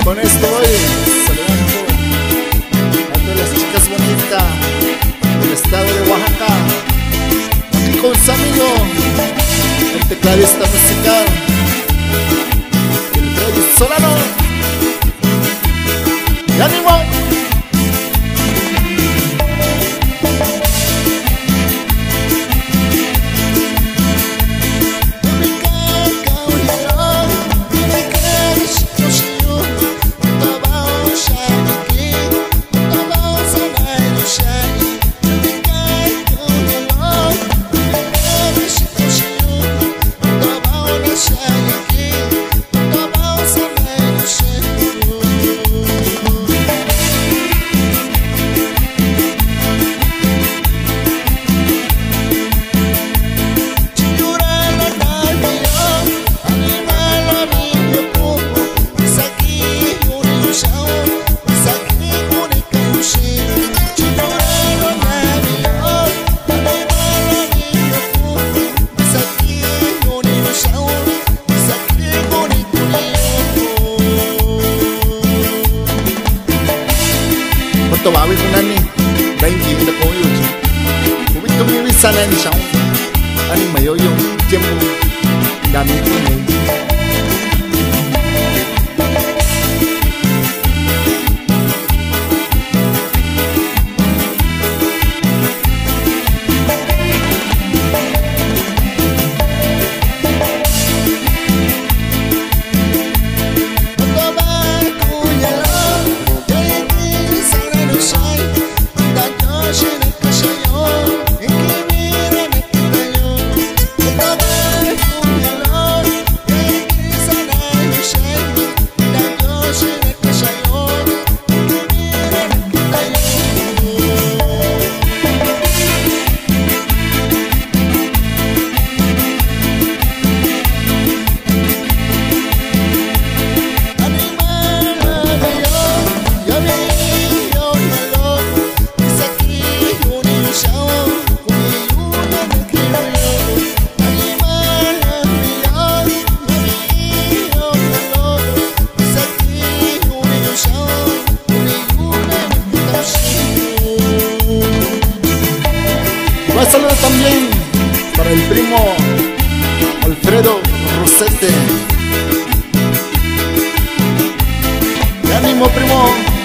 Con esto voy saludando a todas las chicas bonitas del estado de Oaxaca. Aquí con su amigo, el tecladista musical, el Freddy Solano. ¡Y ánimo! Bawi punani bangi na koyo kubi to mi sana ni shao ani mayoyo tiempo dami kunai. Un saludo también para el primo Alfredo Rosete. ¡Qué ánimo, primo!